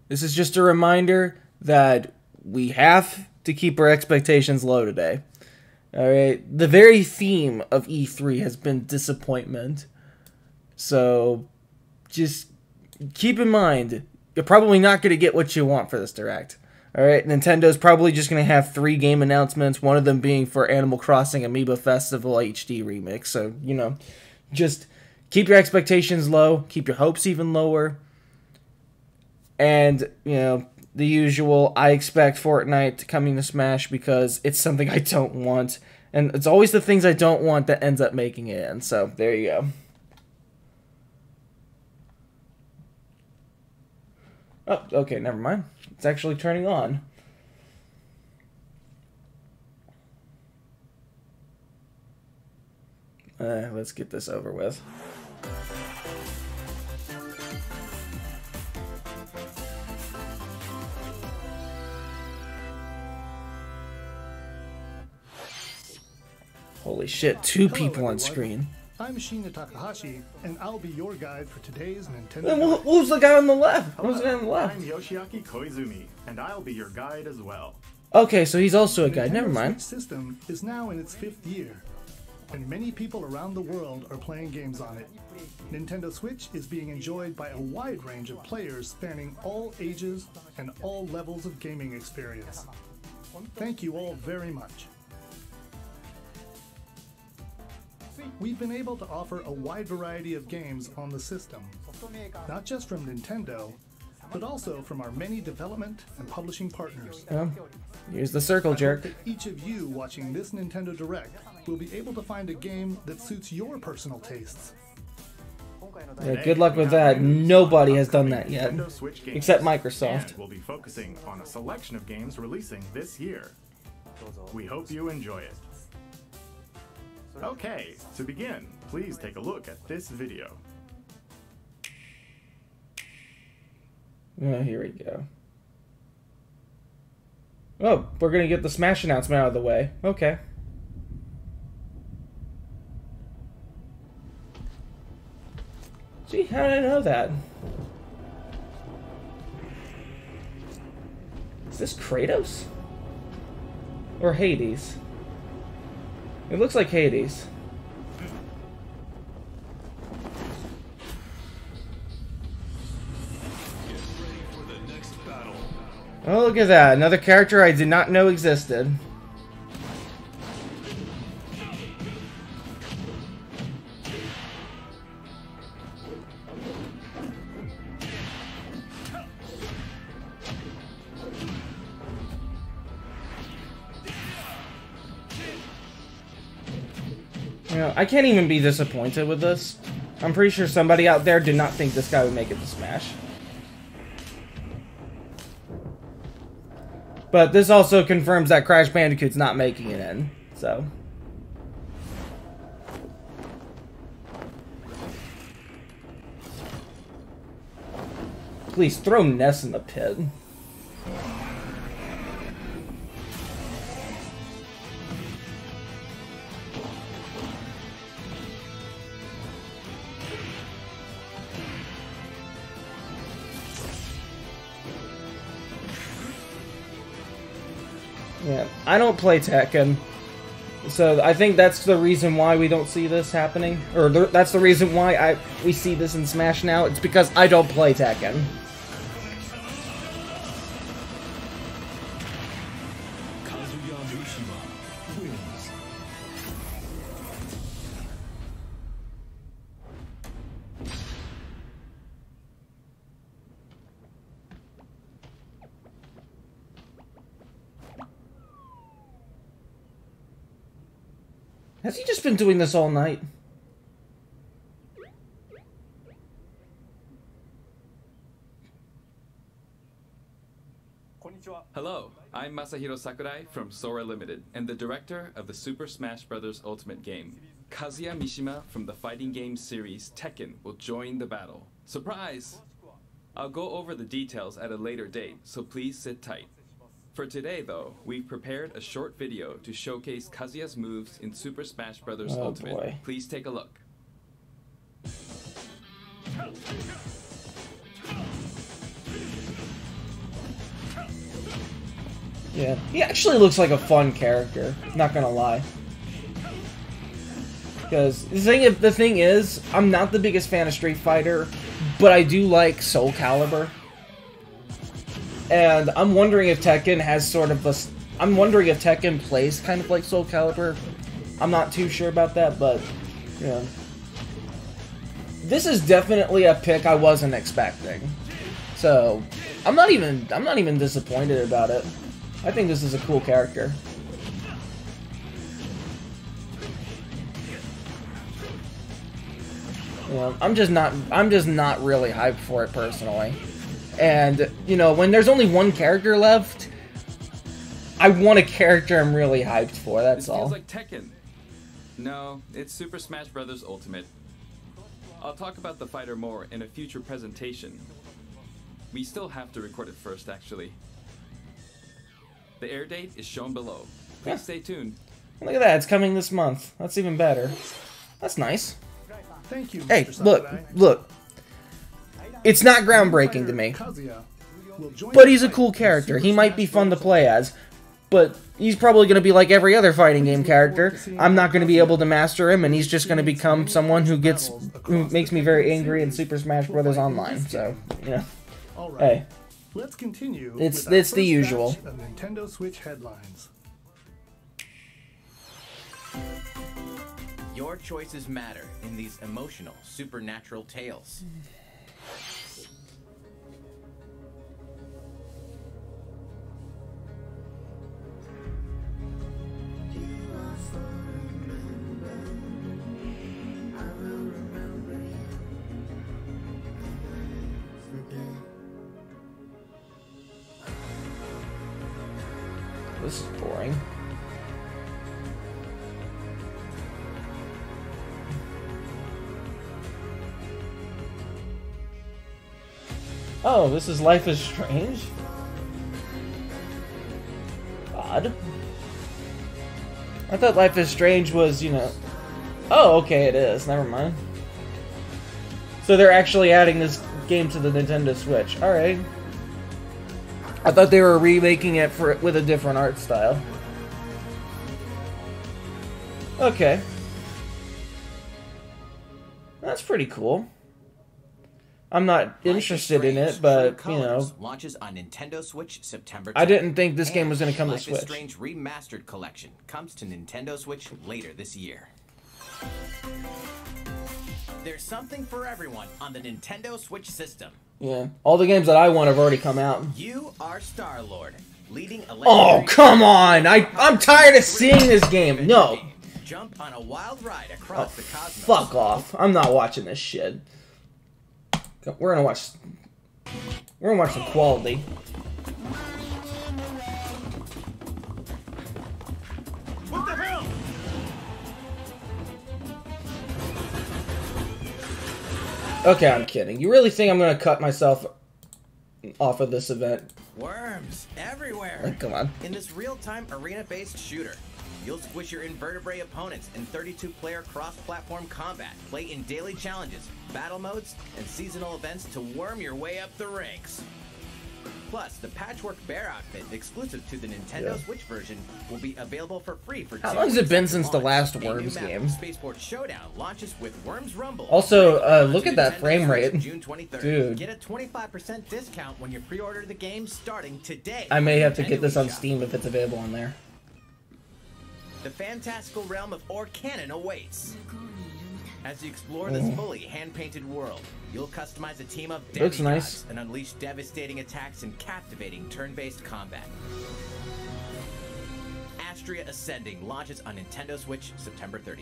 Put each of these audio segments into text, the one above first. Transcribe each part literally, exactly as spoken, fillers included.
This is just a reminder that we have to keep our expectations low today. Alright, the very theme of E three has been disappointment. So, just keep in mind, you're probably not going to get what you want for this Direct. Alright, Nintendo's probably just going to have three game announcements, one of them being for Animal Crossing Amiibo Festival H D Remix. So, you know, just keep your expectations low, keep your hopes even lower. And, you know, the usual, I expect Fortnite coming to Smash because it's something I don't want. And it's always the things I don't want that ends up making it in. So, there you go. Oh, okay, never mind. It's actually turning on. Uh, let's get this over with. Holy shit, two Hello, people on everyone. screen. I'm Shinya Takahashi, and I'll be your guide for today's Nintendo. And wh- who's the guy on the left? Hello, Who's the guy on the left? I'm Yoshiaki Koizumi, and I'll be your guide as well. Okay, so he's also a guy. Nintendo Never mind. Switch system is now in its fifth year, and many people around the world are playing games on it. Nintendo Switch is being enjoyed by a wide range of players spanning all ages and all levels of gaming experience. Thank you all very much. We've been able to offer a wide variety of games on the system, not just from Nintendo, but also from our many development and publishing partners. Well, here's the circle I hope jerk. that each of you watching this Nintendo Direct will be able to find a game that suits your personal tastes. Yeah, good luck with that. Nobody has done that yet, Nintendo Switch games. except Microsoft. And we'll be focusing on a selection of games releasing this year. We hope you enjoy it. Okay, to begin, please take a look at this video. Oh, here we go. Oh, we're gonna get the Smash announcement out of the way. Okay. Gee, how did I know that? Is this Kratos? Or Hades? It looks like Hades. Oh, look at that. Another character I did not know existed. You know, I can't even be disappointed with this. I'm pretty sure somebody out there did not think this guy would make it to Smash. But this also confirms that Crash Bandicoot's not making it in, so. Please throw Ness in the pit. Yeah, I don't play Tekken, so I think that's the reason why we don't see this happening, or th that's the reason why I we see this in Smash now. It's because I don't play Tekken. Has he just been doing this all night? Hello, I'm Masahiro Sakurai from Sora Limited and the director of the Super Smash Bros. Ultimate game. Kazuya Mishima from the fighting game series Tekken will join the battle. Surprise! I'll go over the details at a later date, so please sit tight. For today, though, we've prepared a short video to showcase Kazuya's moves in Super Smash Bros. Oh, Ultimate. boy. Please take a look. Yeah, he actually looks like a fun character. Not gonna lie. Because the thing, the thing is, I'm not the biggest fan of Street Fighter, but I do like Soul Calibur. And I'm wondering if Tekken has sort of a... I'm wondering if Tekken plays kind of like Soul Calibur. I'm not too sure about that, but, yeah. This is definitely a pick I wasn't expecting. So, I'm not even, I'm not even disappointed about it. I think this is a cool character. Yeah, I'm just not, I'm just not really hyped for it personally. And, you know, when there's only one character left, I want a character I'm really hyped for, that's this all. Feels like Tekken. No, it's Super Smash Bros. Ultimate. I'll talk about the fighter more in a future presentation. We still have to record it first, actually. The air date is shown below. Please Yeah. stay tuned. Look at that, it's coming this month. That's even better. That's nice. Thank you, Hey, Mister look, Sakurai. look. It's not groundbreaking to me, Kazuya will join but the he's a fight cool in character. Super He might Smash be fun to Bros. play as, but he's probably going to be like every other fighting game character. I'm not going to be able to master him, and he's just going to become someone who gets, who makes me very angry in Super Smash Bros. Online. So, you know, All right. hey, Let's continue. It's- with our it's the first usual. batch of Nintendo Switch headlines. Your choices matter in these emotional, supernatural tales. this is boring. Oh, this is Life is Strange? Odd. I thought Life is Strange was, you know... Oh, okay, it is. Never mind. So they're actually adding this game to the Nintendo Switch. Alright. I thought they were remaking it for with a different art style. Okay. That's pretty cool. I'm not interested in it, but, you know, launches on Nintendo Switch September I tenth. didn't think this game was going to come to Life is Switch. Strange Remastered Collection comes to Nintendo Switch later this year. There's something for everyone on the Nintendo Switch system. Yeah, all the games that I want have already come out. You are Star-Lord, leading a Oh, legendary- come on! I, I'm tired of seeing this game. No. Jump on a wild ride across Oh, the cosmos. fuck off. I'm not watching this shit. We're gonna watch... We're gonna watch some quality. What the hell? Okay, I'm kidding. You really think I'm gonna cut myself off of this event? Worms everywhere. Like, come on. In this real-time arena-based shooter, you'll squish your invertebrate opponents in thirty-two player cross-platform combat, play in daily challenges, battle modes, and seasonal events to worm your way up the ranks. Plus, the Patchwork Bear outfit, exclusive to the Nintendo Yeah. Switch version, will be available for free for How two long has it weeks been after since the launch. last A new Worms map of game? Spaceport Showdown launches with Worms Rumble. Also, uh, on look at that Nintendo frame Switch rate. June twenty-third. Dude. Get a twenty-five percent discount when you pre-order the game starting today. I may have to Nintendo get this on eShop. Steam if it's available on there. The fantastical realm of Orcanon awaits. As you explore this Mm. fully hand-painted world, you'll customize a team of Looks demigods nice. and unleash devastating attacks and captivating turn-based combat. Astria Ascending launches on Nintendo Switch September thirtieth.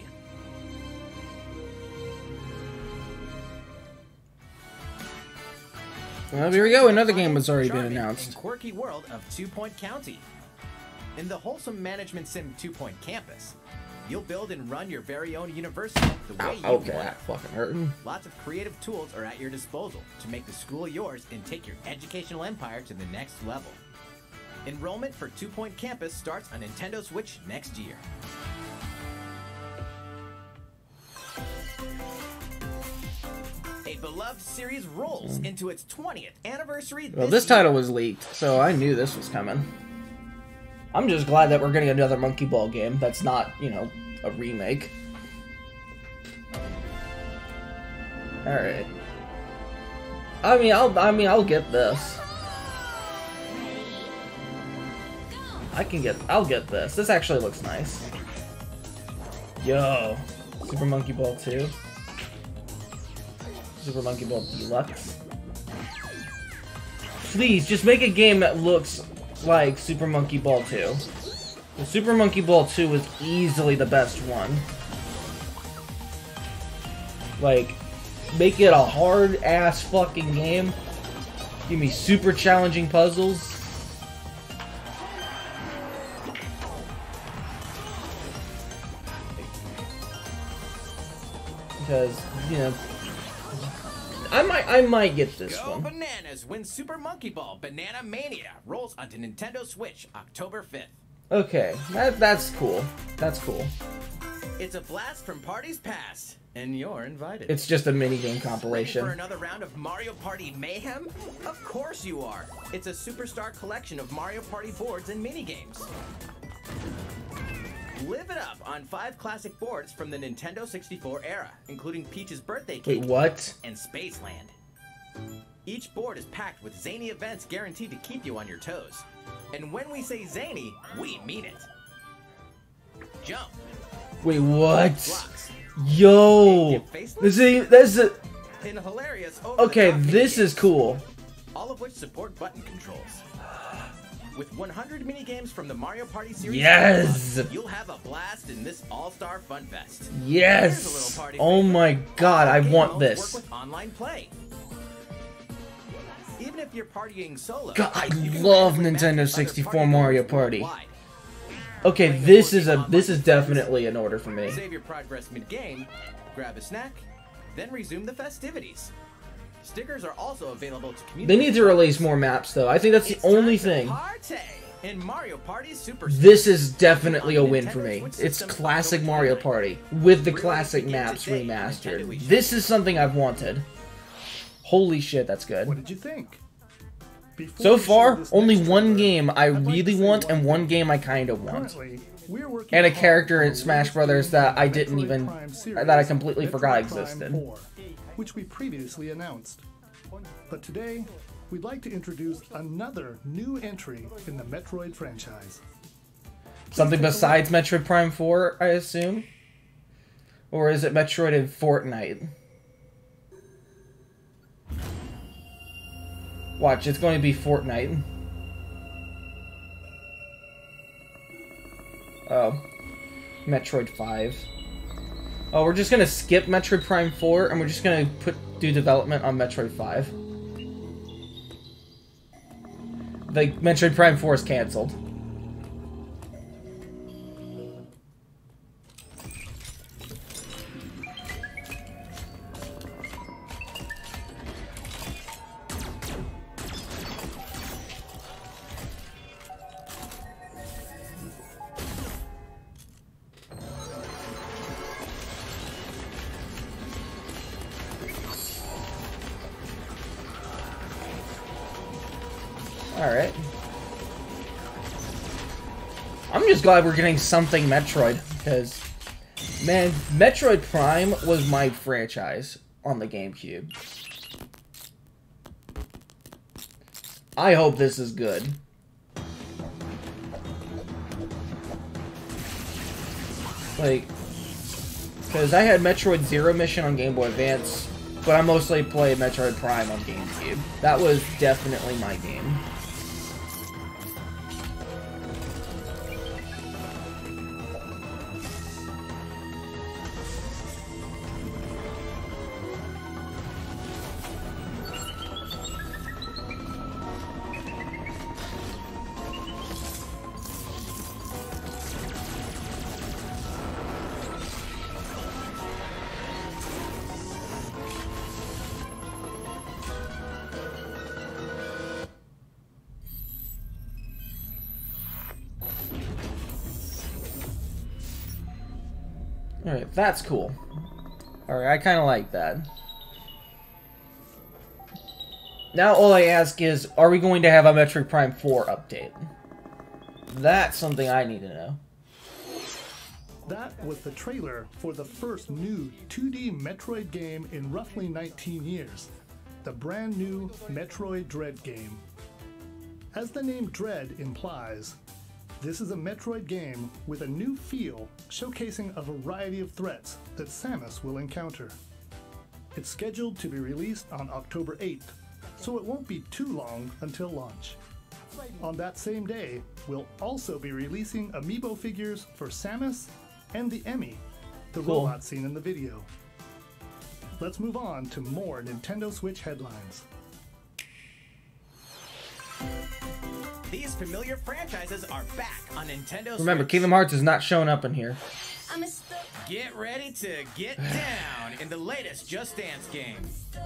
Well, here we go. Another game that's already been Charming announced. and quirky world of Two Point County. In the wholesome management sim Two Point Campus, you'll build and run your very own university the way you Okay, want. that fucking hurting. Lots of creative tools are at your disposal to make the school yours and take your educational empire to the next level. Enrollment for Two Point Campus starts on Nintendo Switch next year. A beloved series rolls into its twentieth anniversary Well, this this year. title was leaked, so I knew this was coming. I'm just glad that we're getting another Monkey Ball game that's not, you know, a remake. Alright. I mean, I'll, I mean, I'll get this. I can get, I'll get this. This actually looks nice. Yo. Super Monkey Ball two. Super Monkey Ball Deluxe. Please, just make a game that looks like Super Monkey Ball two. The Super Monkey Ball two was easily the best one. Like, make it a hard-ass fucking game. Give me super challenging puzzles. Because, you know, I might I might get this Go one. bananas when Super Monkey Ball Banana Mania rolls onto Nintendo Switch October fifth. Okay, that that's cool. That's cool. It's a blast from parties past, and you're invited. It's just a minigame Ready compilation. for another round of Mario Party mayhem? Of course you are. It's a superstar collection of Mario Party boards and minigames. Live it up on five classic boards from the Nintendo sixty-four era, including Peach's Birthday Cake Wait, what? and Spaceland. Each board is packed with zany events guaranteed to keep you on your toes. And when we say zany, we mean it. Jump. Wait, what? Blocks. Yo! This is this is And hilarious okay. over-the-top This is minigames, cool. all of which support button controls. With one hundred minigames from the Mario Party series, Yes! you'll have a blast in this all-star fun fest. Here's a Yes! little party Oh favorite. my god, I Game want modes this. Work with online play. Even if you're partying solo, God, I you can love randomly match Nintendo with other sixty-four party Mario members Party. worldwide. Okay, Playing this a is a board game this is online with definitely an order for me. friends, Save your progress mid-game, grab a snack, then resume the festivities. Stickers are also available to communicate. They need to release more maps though. I think that's the It's time only to thing. Party in Mario Party Super This is definitely a win for me. It's classic Mario Party with the classic maps remastered. This is something I've wanted. Holy shit, that's What good. did you think? Before So we show far, this only next one trailer, game I I'd like to really say want one and one thing. game I kind of want. Currently, we're working And a hard character on in the Smash latest Brothers game that in I the didn't Metroid even- Prime that I series, completely Metroid forgot Prime existed. four, which we previously announced. But today, we'd like to introduce another new entry in the Metroid franchise. Something besides Metroid Prime four, I assume? Or is it Metroid and Fortnite? Watch, it's going to be Fortnite. Oh. Metroid five. Oh, we're just gonna skip Metroid Prime four, and we're just gonna put do development on Metroid five. Like, Metroid Prime four is cancelled. Alright. I'm just glad we're getting something Metroid, because, man, Metroid Prime was my franchise on the GameCube. I hope this is good. Like, because I had Metroid Zero Mission on Game Boy Advance, but I mostly played Metroid Prime on GameCube. That was definitely my game. Alright, that's cool. Alright, I kind of like that. Now all I ask is, are we going to have a Metroid Prime four update? That's something I need to know. That was the trailer for the first new two D Metroid game in roughly nineteen years, the brand new Metroid Dread game. As the name Dread implies, this is a Metroid game with a new feel showcasing a variety of threats that Samus will encounter. It's scheduled to be released on October eighth, so it won't be too long until launch. On that same day, we'll also be releasing amiibo figures for Samus and the Emmy, the Cool. robot seen in the video. Let's move on to more Nintendo Switch headlines. These familiar franchises are back on Nintendo Remember, Switch. Kingdom Hearts is not showing up in here. Get ready to get down in the latest Just Dance game.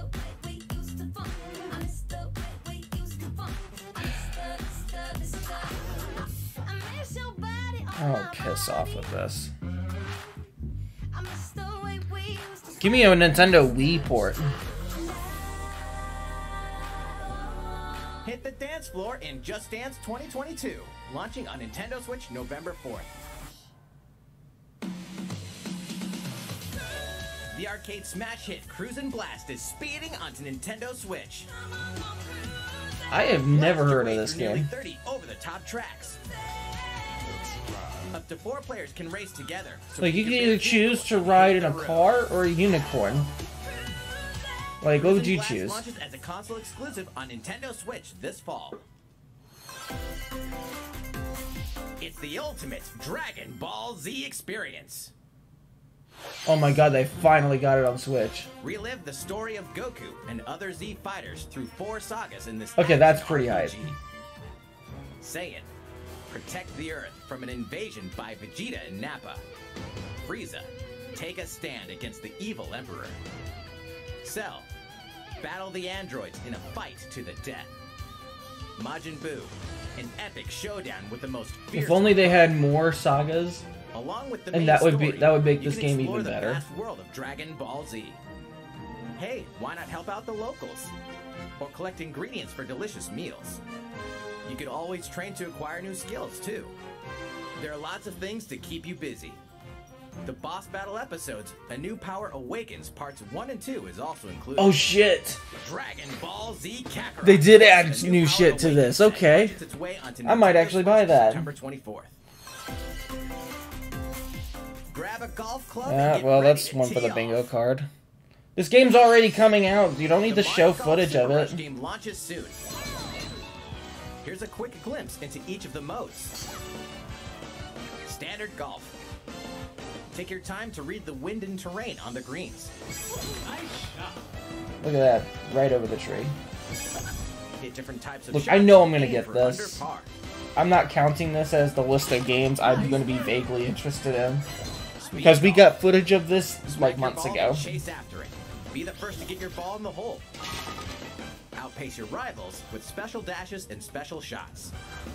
Oh, piss off with this. Give me a Nintendo Wii port. Hit the dance floor in Just Dance twenty twenty-two, launching on Nintendo Switch November fourth. The arcade smash hit Cruisin' Blast is speeding onto Nintendo Switch. I have never Blast your heard way of this through nearly game. thirty over-the-top tracks. Up to four players can race together. So Like, you keep can your either choose vehicle to and ride hit in a the road. car or a unicorn. Like, what would you Cruisin' Blast choose? launches as a console exclusive on Nintendo Switch this fall. It's the ultimate Dragon Ball Z experience. Oh my god, they finally got it on Switch. Relive the story of Goku and other Z fighters through four sagas in this. Okay, that's action pretty R hype. P G. Saiyan, protect the Earth from an invasion by Vegeta and Nappa. Frieza, take a stand against the evil Emperor. Cell, battle the androids in a fight to the death. Majin Buu, an epic showdown with the most fierce. If only they had more sagas. Along with the And main that would be- story, that would make you this can game explore even the better. vast world of Dragon Ball Z. Hey, why not help out the locals? Or collect ingredients for delicious meals. You could always train to acquire new skills, too. There are lots of things to keep you busy. The boss battle episodes, A New Power Awakens Parts one and two is also included. Oh shit. Dragon Ball Z Kakarot. They did add A new Power shit to Awakens this, set okay. launches its way onto I might Nintendo actually buy Switch that. September twenty-fourth. Grab a golf club and Yeah, get well, ready that's to one for the tee bingo off. card. This game's already coming out. You don't need The to show Mario Golf footage of Super Rush it. game launches soon. Here's a quick glimpse into each of the modes. Standard golf. Take your time to read the wind and terrain on the greens. Look at that. Right over the tree. Hit different types of Look, shots I know I'm and gonna aim get for this. under par. I'm not counting this as the list of games I'm going to be vaguely interested in. Speed Because we golf. got footage of this like Strike your months ball ago. and chase after it. Be the first to get your ball in the hole. Outpace your rivals with special dashes and special shots.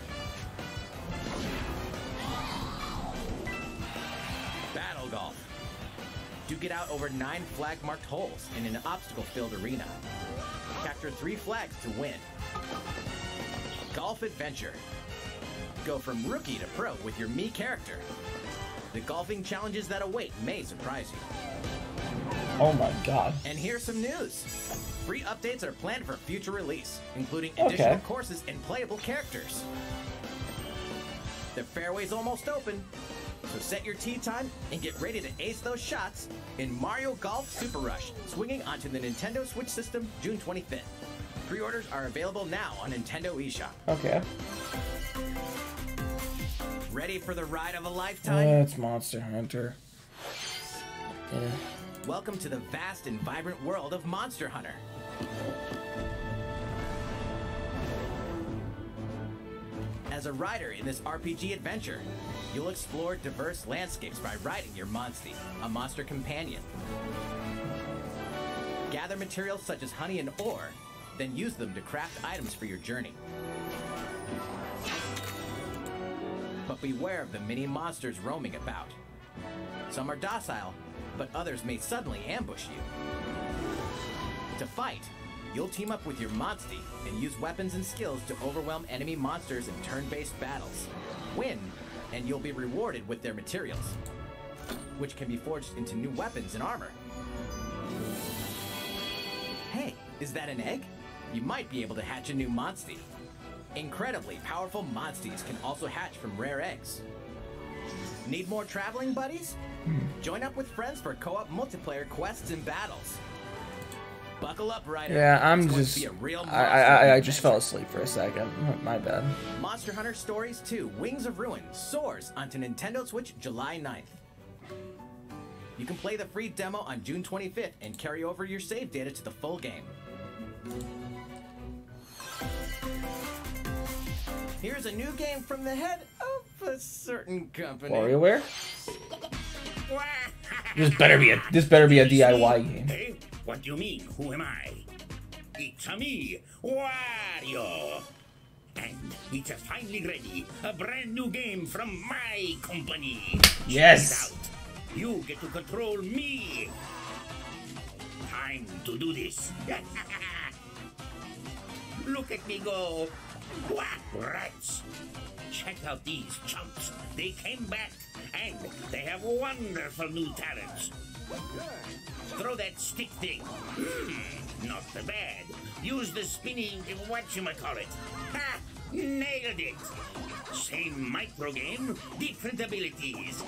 Battle golf. Duke it out over nine flag-marked holes in an obstacle-filled arena. Capture three flags to win. Golf adventure. Go from rookie to pro with your Mii character. The golfing challenges that await may surprise you. Oh my god. And here's some news. Free updates are planned for future release, including Okay. additional courses and playable characters. The fairway's almost open, so set your tee time and get ready to ace those shots in Mario Golf Super Rush, swinging onto the Nintendo Switch system June twenty-fifth. Pre-orders are available now on Nintendo eShop. Okay. Ready for the ride of a Uh, lifetime? it's Monster Hunter. Yeah. Welcome to the vast and vibrant world of Monster Hunter. As a rider in this R P G adventure, you'll explore diverse landscapes by riding your Monstie, a monster companion. Gather materials such as honey and ore, then use them to craft items for your journey. But beware of the many monsters roaming about. Some are docile, but others may suddenly ambush you. To fight, You'll team up with your Monster and use weapons and skills to overwhelm enemy monsters in turn-based battles. Win, and you'll be rewarded with their materials, which can be forged into new weapons and armor. Hey, is that an egg? You might be able to hatch a new Monster. Incredibly powerful monsters can also hatch from rare eggs. Need more traveling buddies? Join up with friends for co-op multiplayer quests and battles. Buckle up, Ryder. Yeah, I'm It's going to just. be a real I, I, I, I just monster fell asleep for a second. My bad. Monster Hunter Stories two Wings of Ruin soars onto Nintendo Switch July ninth. You can play the free demo on June twenty-fifth and carry over your save data to the full game. Here's a new game from the head of a certain company. WarioWare? This better be a this better be a D I Y game. Hey, what do you mean? Who am I? It's a me, Wario. And it's a finally ready, a brand new game from my company. Yes. Check it out. You get to control me. Time to do this. Look at me go. Wah, rats. Check out these chumps. They came back and they have wonderful new talents. Throw that stick thing. Hmm, not so bad. Use the spinning whatchamacallit. Ha! Nailed it. Same micro game, different abilities.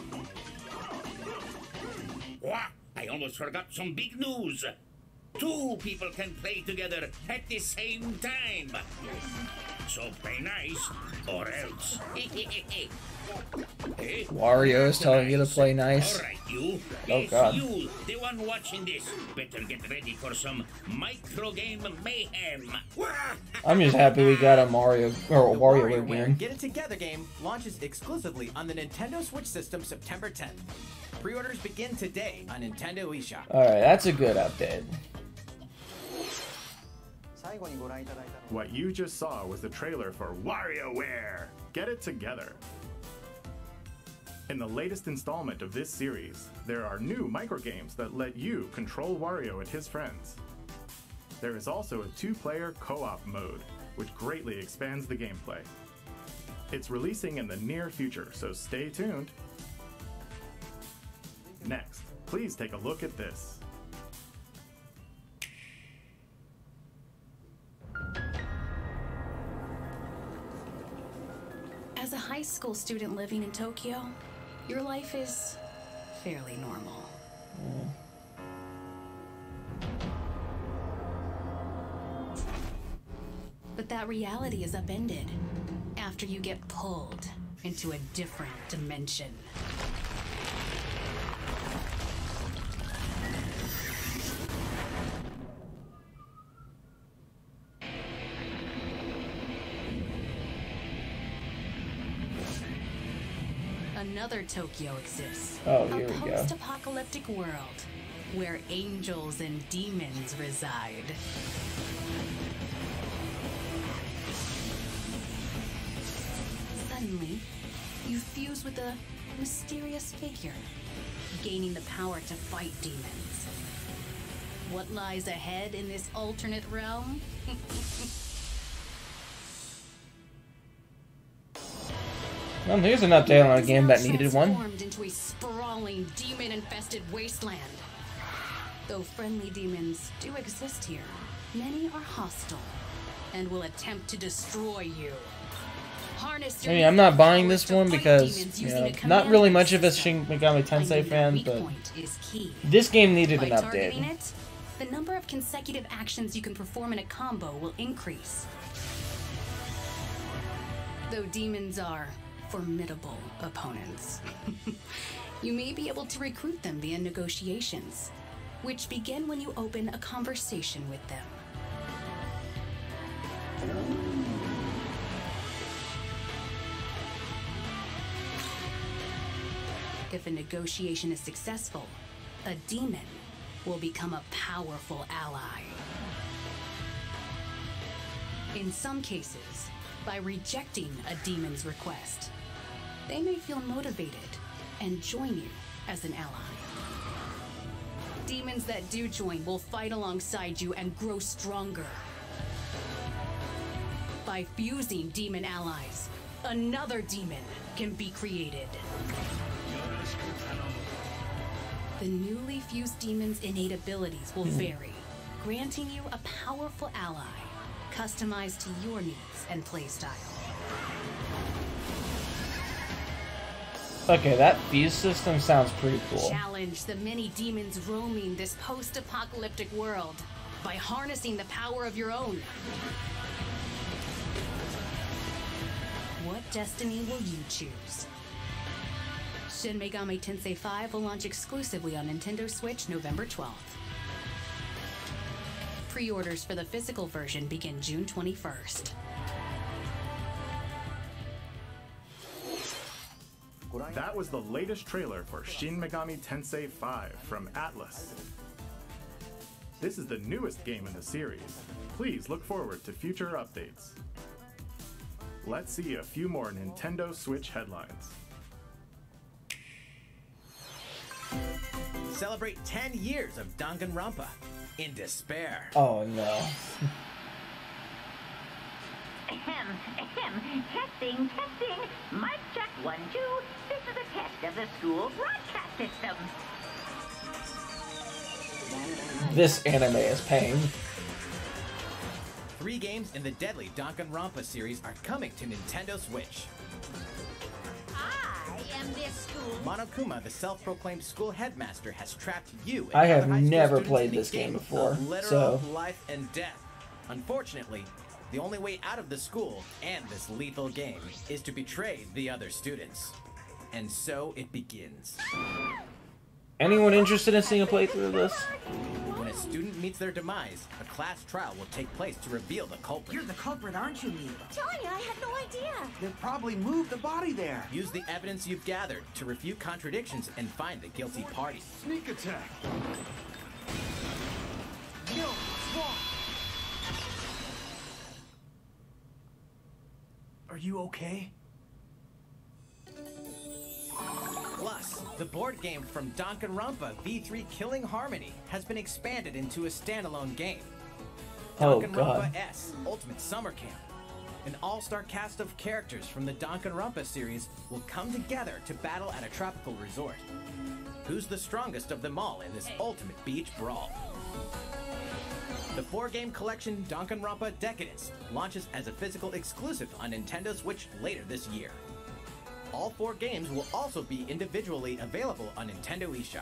Wah! I almost forgot some big news. Two people can play together at the same time. So play nice, or else. Hey, Wario is telling you to play nice. all right, you. Oh, Yes, God. you, the one watching this. Better get ready for some micro game mayhem. I'm just happy we got a Mario or a The WarioWare WarioWare game. Get It Together game launches exclusively on the Nintendo Switch system September tenth. Pre-orders begin today on Nintendo eShop. All right, that's a good update. What you just saw was the trailer for WarioWare! Get It Together! In the latest installment of this series, there are new microgames that let you control Wario and his friends. There is also a two-player co-op mode, which greatly expands the gameplay. It's releasing in the near future, so stay tuned. Next, please take a look at this. As a high school student living in Tokyo, your life is fairly normal. But that reality is upended after you get pulled into a different dimension. Another Tokyo exists. Oh, here a we go. post-apocalyptic world where angels and demons reside. Suddenly, you fuse with a mysterious figure, gaining the power to fight demons. What lies ahead in this alternate realm? Well, here's an update on a game that needed one. Transformed into a sprawling, demon-infested wasteland. Though friendly demons do exist here, many are hostile and will attempt to destroy you. Harness I your mean, I'm not buying powers this to one fight because, demons you using know, a not command really much of a system. Shin Megami Tensei Finding fan, your but weak point is key. this game needed an By targeting update. it, the number of consecutive actions you can perform in a combo will increase. Though demons are formidable opponents, you may be able to recruit them via negotiations, which begin when you open a conversation with them. If a negotiation is successful, a demon will become a powerful ally. In some cases, by rejecting a demon's request, they may feel motivated and join you as an ally. demons that do join will fight alongside you and grow stronger. By fusing demon allies, another demon can be created. The newly fused demon's innate abilities will vary, granting you a powerful ally, customized to your needs and playstyle. Okay, that fuse system sounds pretty cool. Challenge the many demons roaming this post-apocalyptic world by harnessing the power of your own. What destiny will you choose? Shin Megami Tensei five will launch exclusively on Nintendo Switch November twelfth. Pre-orders for the physical version begin June twenty-first. That was the latest trailer for Shin Megami Tensei five from Atlas. This is the newest game in the series. Please look forward to future updates. Let's see a few more Nintendo Switch headlines. Celebrate ten years of Danganronpa in despair. Oh no. Ahem, ahem, testing, testing. Mic check one, two. This is a test of the school broadcast system. This anime is pain. Three games in the deadly Danganronpa series are coming to Nintendo Switch. I am this school. Monokuma, the self-proclaimed school headmaster, has trapped you. And I have other high school never students played in a this game of before, literal so- life and death. Unfortunately, the only way out of the school and this lethal game is to betray the other students. And so it begins. Anyone interested in seeing a playthrough of this? When a student meets their demise, a class trial will take place to reveal the culprit. You're the culprit, aren't you, Neil? Johnny, I had no idea. They probably moved the body there. Use the evidence you've gathered to refute contradictions and find the guilty party. Sneak attack. Neil, what's wrong? Are you okay? Plus, the board game from Danganronpa V three Killing Harmony has been expanded into a standalone game. Oh, Danganronpa God. S Ultimate Summer Camp. An all-star cast of characters from the Danganronpa series will come together to battle at a tropical resort. Who's the strongest of them all in this ultimate beach brawl? The four-game collection Danganronpa Decadence launches as a physical exclusive on Nintendo Switch later this year. All four games will also be individually available on Nintendo eShop.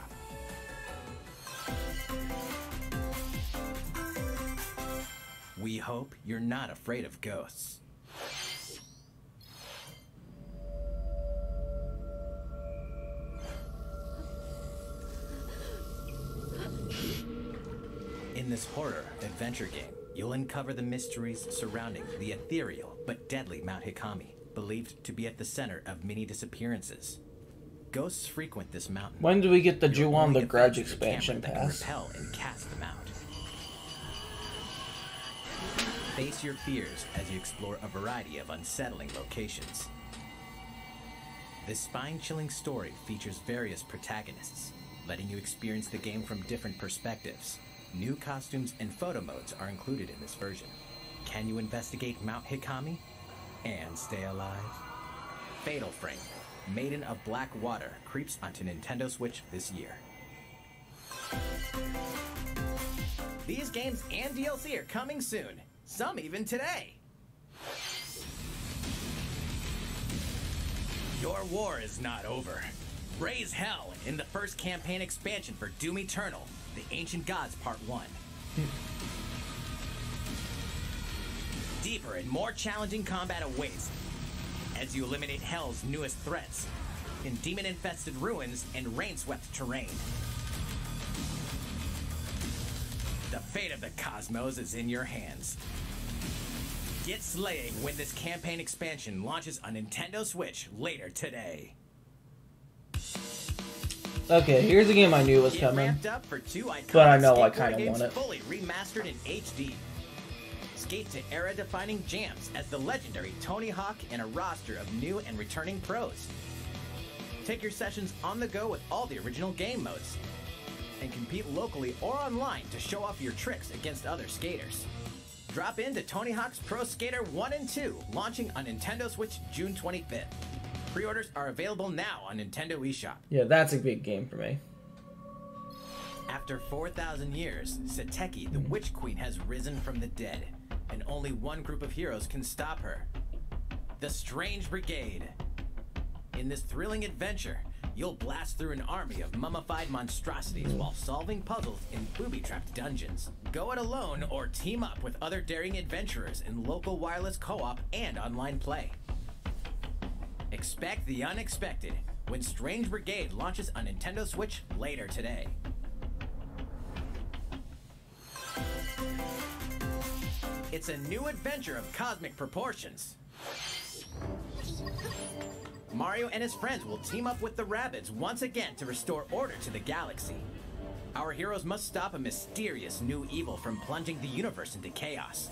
We hope you're not afraid of ghosts. In this horror adventure game, you'll uncover the mysteries surrounding the ethereal but deadly Mount Hikami, believed to be at the center of many disappearances. Ghosts frequent this mountain. When do we get the You're Ju-on only the a Grudge fence with a camera expansion that can pass? repel and cast them out. Face your fears as you explore a variety of unsettling locations. This spine-chilling story features various protagonists, letting you experience the game from different perspectives. New costumes and photo modes are included in this version. Can you investigate Mount Hikami and stay alive? Fatal Frame, Maiden of Black Water, creeps onto Nintendo Switch this year. These games and D L C are coming soon, some even today. Your war is not over. Raise hell in the first campaign expansion for Doom Eternal, The Ancient Gods Part one. Deeper and more challenging combat awaits as you eliminate Hell's newest threats in demon-infested ruins and rain-swept terrain. The fate of the cosmos is in your hands. Get slaying when this campaign expansion launches on Nintendo Switch later today. Okay, here's a game I knew was Get coming. ramped up for two iconic But I know I skateboard kinda games want it. fully remastered in H D. Skate to era-defining jams as the legendary Tony Hawk and a roster of new and returning pros. Take your sessions on the go with all the original game modes. and compete locally or online to show off your tricks against other skaters. Drop in to Tony Hawk's Pro Skater one and two, launching on Nintendo Switch June twenty-fifth. Pre-orders are available now on Nintendo eShop. Yeah, that's a big game for me. After four thousand years, Sateki, the Witch Queen, has risen from the dead, and only one group of heroes can stop her. The Strange Brigade. In this thrilling adventure, you'll blast through an army of mummified monstrosities while solving puzzles in booby-trapped dungeons. Go it alone or team up with other daring adventurers in local wireless co-op and online play. Expect the unexpected when Strange Brigade launches on Nintendo Switch later today. It's a new adventure of cosmic proportions. Mario and his friends will team up with the Rabbids once again to restore order to the galaxy. Our heroes must stop a mysterious new evil from plunging the universe into chaos.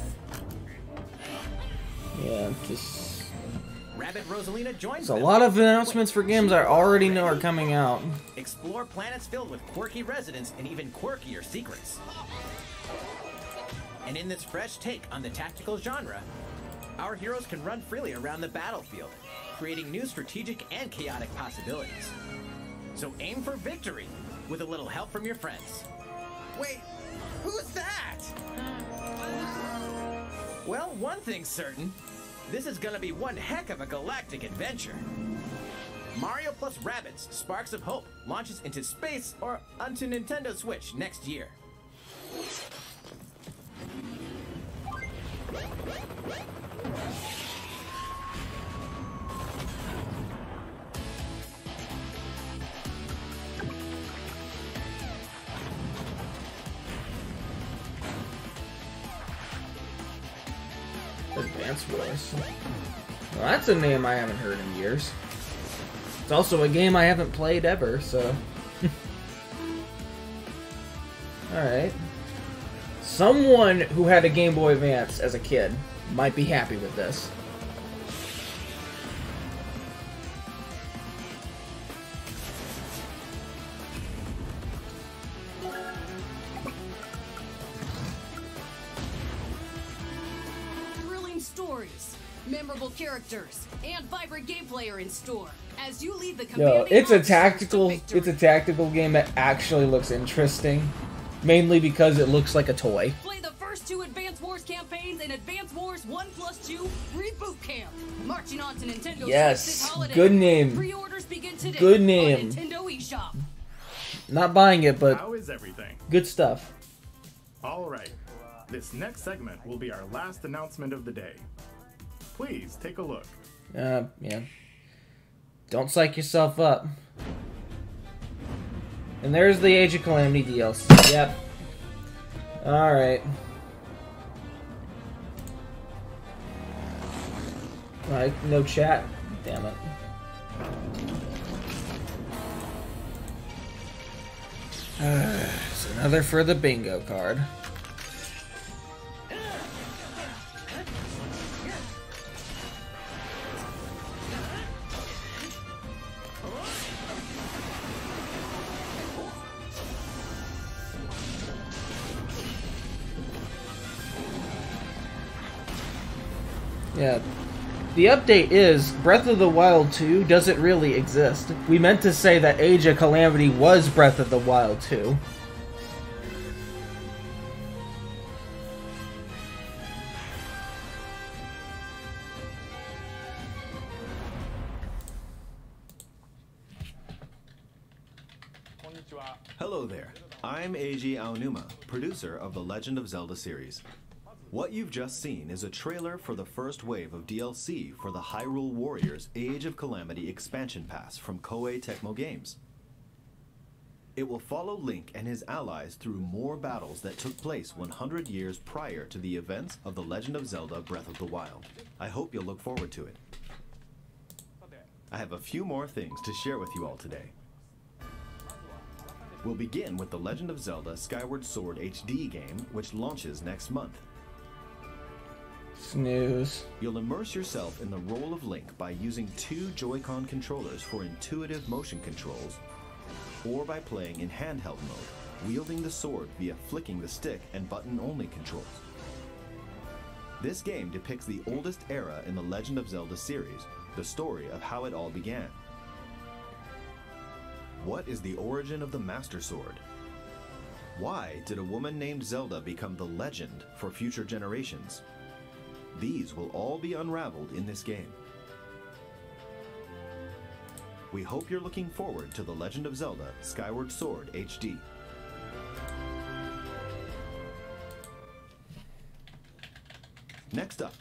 Yeah, just... Rabbid Rosalina joins There's a them. lot of announcements for games I already know are coming out. Explore planets filled with quirky residents and even quirkier secrets. And in this fresh take on the tactical genre, our heroes can run freely around the battlefield, creating new strategic and chaotic possibilities. So aim for victory with a little help from your friends. Wait, who's that? Well, one thing's certain. This is gonna be one heck of a galactic adventure. Mario plus Rabbids Sparks of Hope launches into space or onto Nintendo Switch next year. Advance Wars. Well, that's a name I haven't heard in years. It's also a game I haven't played ever, so... Alright. Someone who had a Game Boy Advance as a kid might be happy with this. Thrilling stories, memorable characters, and vibrant gameplay are in store as you lead the Yo, commanding it's a armies tactical, to victory. it's a tactical game that actually looks interesting. Mainly because it looks like a toy. Play the first two Advance Wars campaigns in Advance Wars one plus two Reboot Camp. Marching on to Nintendo Yes, Switch this holiday. good name. Pre-orders begin today Good name. on Nintendo eShop. Not buying it, but How is everything? good stuff. All right. This next segment will be our last announcement of the day. Please take a look. Uh, yeah. Don't psych yourself up. And there's the Age of Calamity D L C. Yep. Alright. Alright, no chat. Damn it. It's another for the bingo card. Yeah. The update is, Breath of the Wild two doesn't really exist. We meant to say that Age of Calamity was Breath of the Wild two. Hello there, I'm Eiji Aonuma, producer of the Legend of Zelda series. What you've just seen is a trailer for the first wave of D L C for the Hyrule Warriors Age of Calamity expansion pass from Koei Tecmo Games. It will follow Link and his allies through more battles that took place one hundred years prior to the events of The Legend of Zelda Breath of the Wild. I hope you'll look forward to it. I have a few more things to share with you all today. We'll begin with The Legend of Zelda Skyward Sword H D game, which launches next month. Snooze. You'll immerse yourself in the role of Link by using two Joy-Con controllers for intuitive motion controls or by playing in handheld mode, wielding the sword via flicking the stick and button-only controls. This game depicts the oldest era in the Legend of Zelda series, the story of how it all began. What is the origin of the Master Sword? Why did a woman named Zelda become the legend for future generations? These will all be unraveled in this game. We hope you're looking forward to The Legend of Zelda Skyward Sword H D. Next up,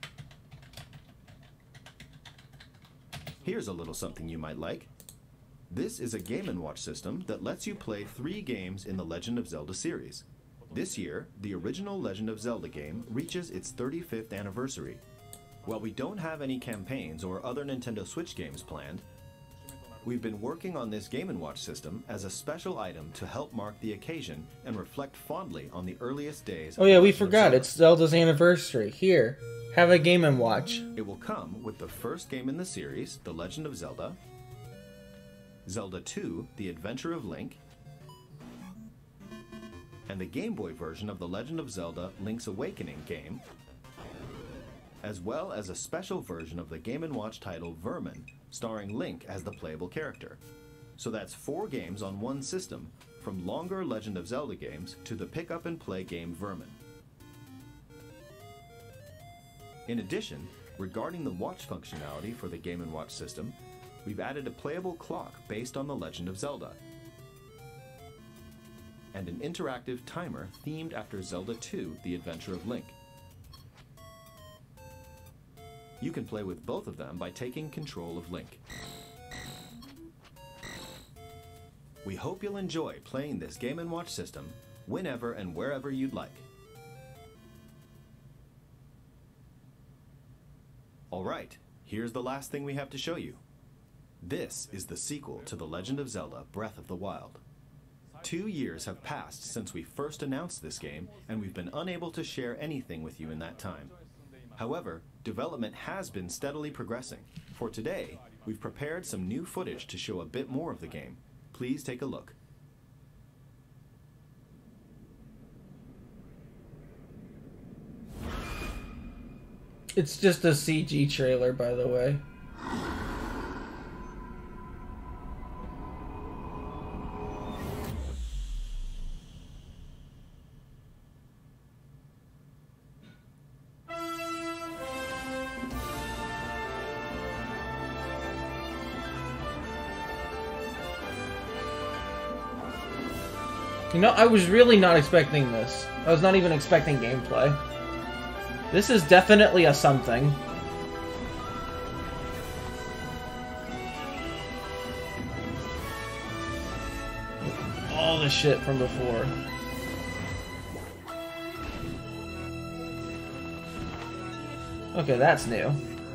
here's a little something you might like. This is a Game and Watch system that lets you play three games in the Legend of Zelda series. This year, the original Legend of Zelda game reaches its thirty-fifth anniversary. While we don't have any campaigns or other Nintendo Switch games planned, we've been working on this Game and Watch system as a special item to help mark the occasion and reflect fondly on the earliest days. Oh yeah, we forgot. It's Zelda's anniversary. Here, have a Game and Watch. It will come with the first game in the series, The Legend of Zelda, Zelda two, The Adventure of Link, and the Game Boy version of The Legend of Zelda Link's Awakening game, as well as a special version of the Game and Watch title Vermin, starring Link as the playable character. So that's four games on one system, from longer Legend of Zelda games to the pick-up-and-play game Vermin. In addition, regarding the watch functionality for the Game and Watch system, we've added a playable clock based on The Legend of Zelda, and an interactive timer themed after Zelda two, The Adventure of Link. You can play with both of them by taking control of Link. We hope you'll enjoy playing this Game and Watch system whenever and wherever you'd like. Alright, here's the last thing we have to show you. This is the sequel to The Legend of Zelda Breath of the Wild. Two years have passed since we first announced this game, and we've been unable to share anything with you in that time. However, development has been steadily progressing. For today, we've prepared some new footage to show a bit more of the game. Please take a look. It's just a C G trailer, by the way. You know, I was really not expecting this. I was not even expecting gameplay. This is definitely a something. All the shit from before. Okay, that's new.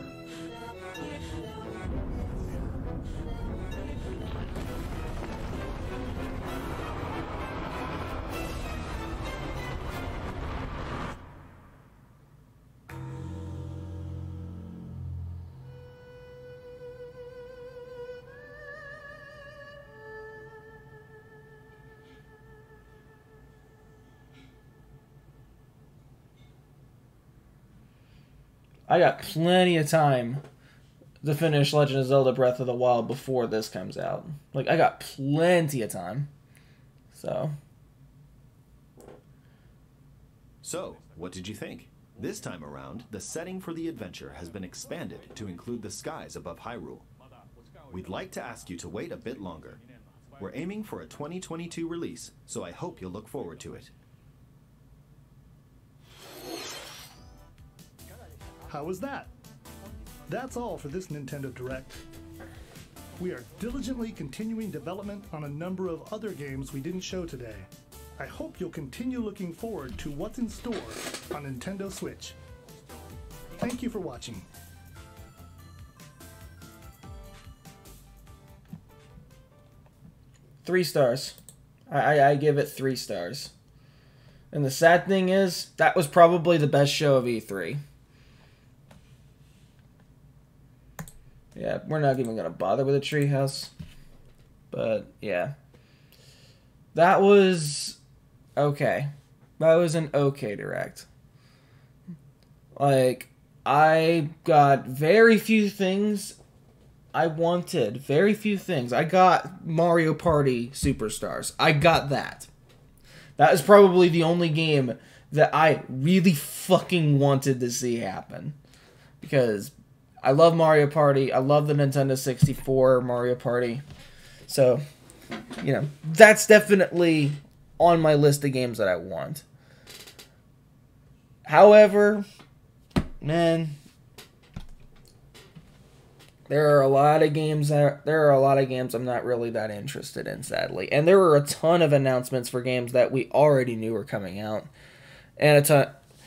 I got plenty of time to finish Legend of Zelda Breath of the Wild before this comes out. Like, I got plenty of time. So. So, what did you think? This time around, the setting for the adventure has been expanded to include the skies above Hyrule. We'd like to ask you to wait a bit longer. We're aiming for a twenty twenty-two release, so I hope you'll look forward to it. How was that? That's all for this Nintendo Direct. We are diligently continuing development on a number of other games we didn't show today. I hope you'll continue looking forward to what's in store on Nintendo Switch. Thank you for watching. Three stars. I, I, I give it three stars. And the sad thing is, that was probably the best show of E three. Yeah, we're not even going to bother with a treehouse. But, yeah. that was okay. That was an okay direct. Like, I got very few things I wanted. Very few things. I got Mario Party Superstars. I got that. That is probably the only game that I really fucking wanted to see happen. Because I love Mario Party. I love the Nintendo sixty-four Mario Party. So, you know, that's definitely on my list of games that I want. However, man, there are a lot of games that there are a lot of games I'm not really that interested in, sadly. And there were a ton of announcements for games that we already knew were coming out. And a ton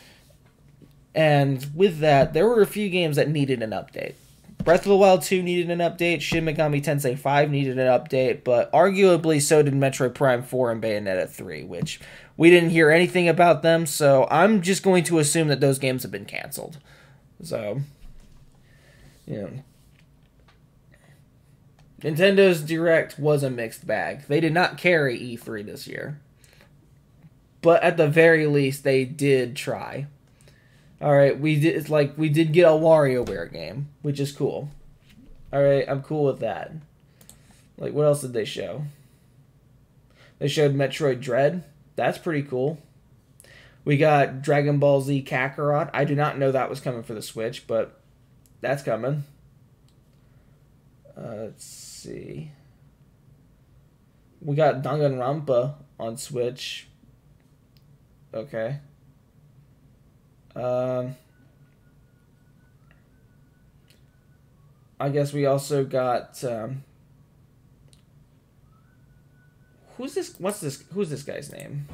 and with that, there were a few games that needed an update. Breath of the Wild two needed an update, Shin Megami Tensei five needed an update, but arguably so did Metroid Prime four and Bayonetta three, which we didn't hear anything about them, so I'm just going to assume that those games have been canceled. So, you know. Nintendo's Direct was a mixed bag. They did not carry E three this year. But at the very least, they did try. Alright, we did it's like we did get a WarioWare game, which is cool. Alright, I'm cool with that. Like, what else did they show? They showed Metroid Dread. That's pretty cool. We got Dragon Ball Z Kakarot. I do not know that was coming for the Switch, but that's coming. Uh, let's see. We got Danganronpa on Switch. Okay. Um, I guess we also got um, who's this? What's this? Who's this guy's name?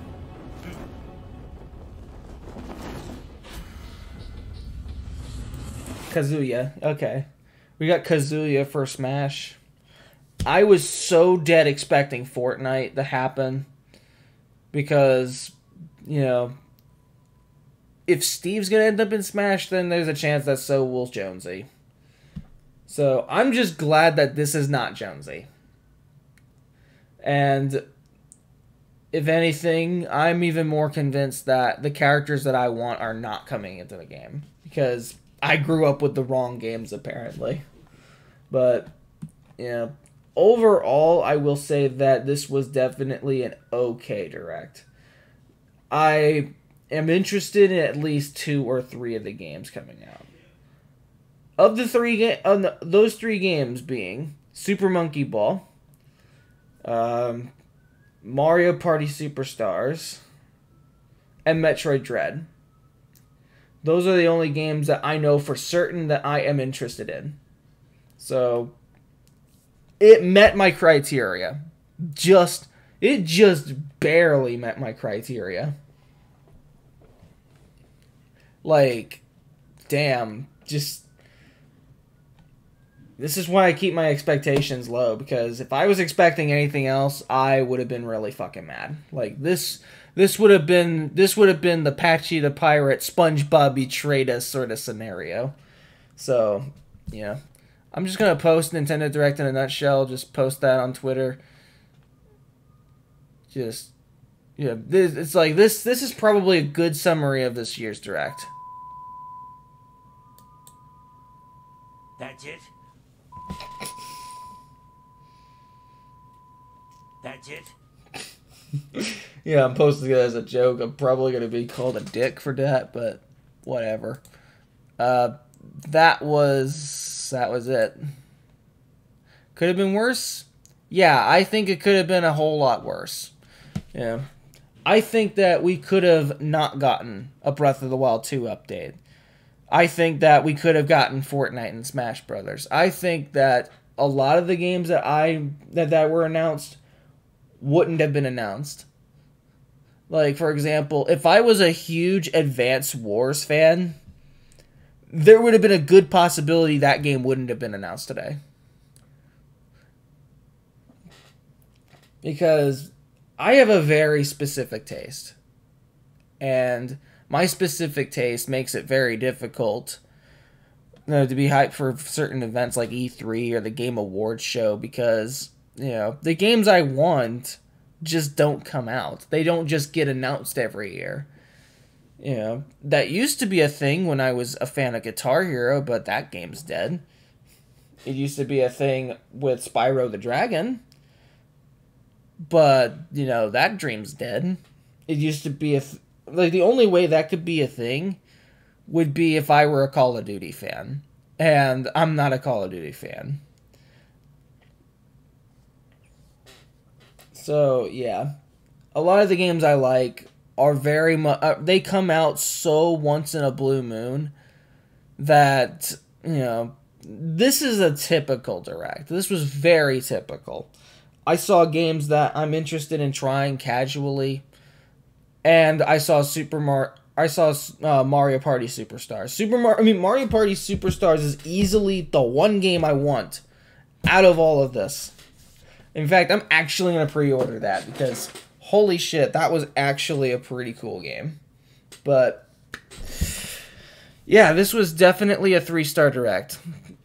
Kazuya. Okay, we got Kazuya for Smash. I was so dead expecting Fortnite to happen because, you know, if Steve's going to end up in Smash, then there's a chance that so will Jonesy. So I'm just glad that this is not Jonesy. And if anything, I'm even more convinced that the characters that I want are not coming into the game. Because I grew up with the wrong games, apparently. But, you know, overall, I will say that this was definitely an okay direct. I am interested in at least two or three of the games coming out. Of the three, ga- of the, those three games being Super Monkey Ball, um, Mario Party Superstars, and Metroid Dread. Those are the only games that I know for certain that I am interested in. So, it met my criteria. Just, it just barely met my criteria. Like, damn, just, this is why I keep my expectations low, because if I was expecting anything else, I would have been really fucking mad. Like, this, this would have been, this would have been the Patchy the Pirate, SpongeBob betrayed us sort of scenario. So, yeah. I'm just going to post Nintendo Direct in a nutshell, just post that on Twitter. Just, yeah, this, it's like, this, this is probably a good summary of this year's Direct. That's it? That's it? Yeah, I'm posting it as a joke. I'm probably going to be called a dick for that, but whatever. Uh, that was, that was it. Could have been worse? Yeah, I think it could have been a whole lot worse. Yeah. I think that we could have not gotten a Breath of the Wild two update. I think that we could have gotten Fortnite and Smash Brothers. I think that a lot of the games that I that, that were announced wouldn't have been announced. Like, for example, if I was a huge Advance Wars fan, there would have been a good possibility that game wouldn't have been announced today. Because I have a very specific taste. And my specific taste makes it very difficult, you know, to be hyped for certain events like E three or the Game Awards show, because, you know, the games I want just don't come out. They don't just get announced every year. You know, that used to be a thing when I was a fan of Guitar Hero, but that game's dead. It used to be a thing with Spyro the Dragon, but, you know, that dream's dead. It used to be a... Th- like, the only way that could be a thing would be if I were a Call of Duty fan. And I'm not a Call of Duty fan. So, yeah. A lot of the games I like are very much... Uh, they come out so once in a blue moon that, you know, this is a typical Direct. This was very typical. I saw games that I'm interested in trying casually, and I saw Super Mario... I saw uh, Mario Party Superstars. Super Mar- I mean, Mario Party Superstars is easily the one game I want out of all of this. In fact, I'm actually going to pre-order that because, holy shit, that was actually a pretty cool game. But, yeah, this was definitely a three-star Direct.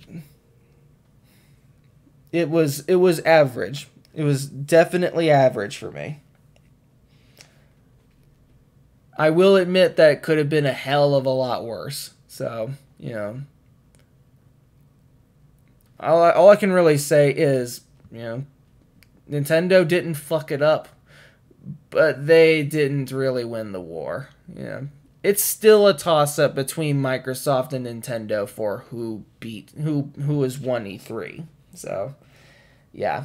It was, it was average. It was definitely average for me. I will admit that it could have been a hell of a lot worse. So, you know. All I, all I can really say is, you know, Nintendo didn't fuck it up. But they didn't really win the war. You know. It's still a toss-up between Microsoft and Nintendo for who beat, who, who has won E three. So, yeah.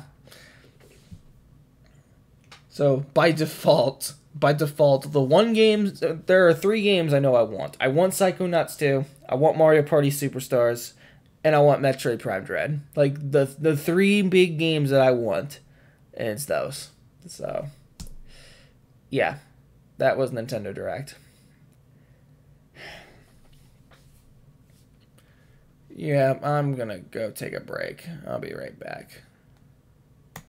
So, by default... By default, the one game, there are three games I know I want. I want Psychonauts two, I want Mario Party Superstars, and I want Metroid Prime Dread. Like, the the three big games that I want, and it's those. So, yeah, that was Nintendo Direct. Yeah, I'm gonna go take a break. I'll be right back.